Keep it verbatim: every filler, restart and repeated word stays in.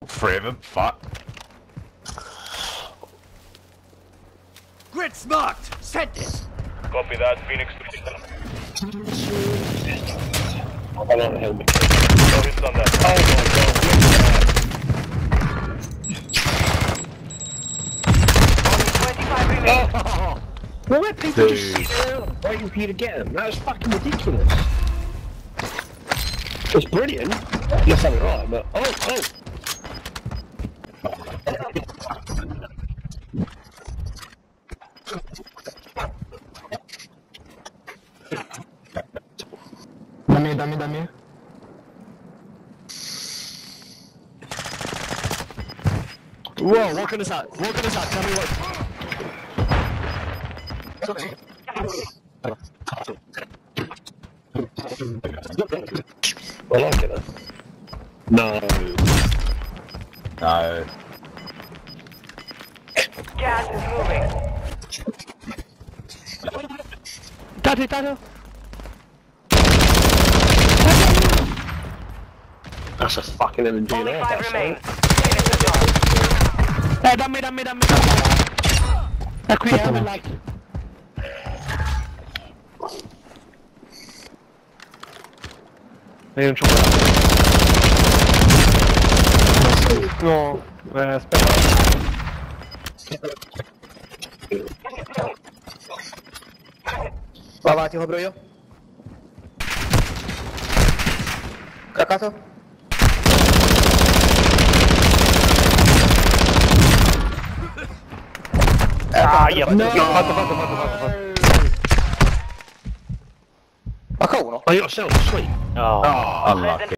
Three of them, fuck. Grid's marked! Send it! Copy that, Phoenix to I don't help me. No hits on that. Oh twenty-five remaining. my god! Well, let people just sit around waiting for you to get them. That was fucking ridiculous. It's brilliant. You're something right, but oh, oh! Dame, dame, dame. Whoa, walk on the side. Walk on the side. Tell me what. I like it. No. No. Gas is moving. Tato, tato. That's a fucking M G Only there. five That's remain. it. Finish the job. Eh, dammi, dammi, dammi. Da qui è un like. Io non c'ho No, eh, aspetta. Va, va, ti copro io. Craccato? Ah, yeah, No. fatto, fatto, fatto, fatto, fatto. H uno? Oh, you got self, sweet. Oh, unlucky.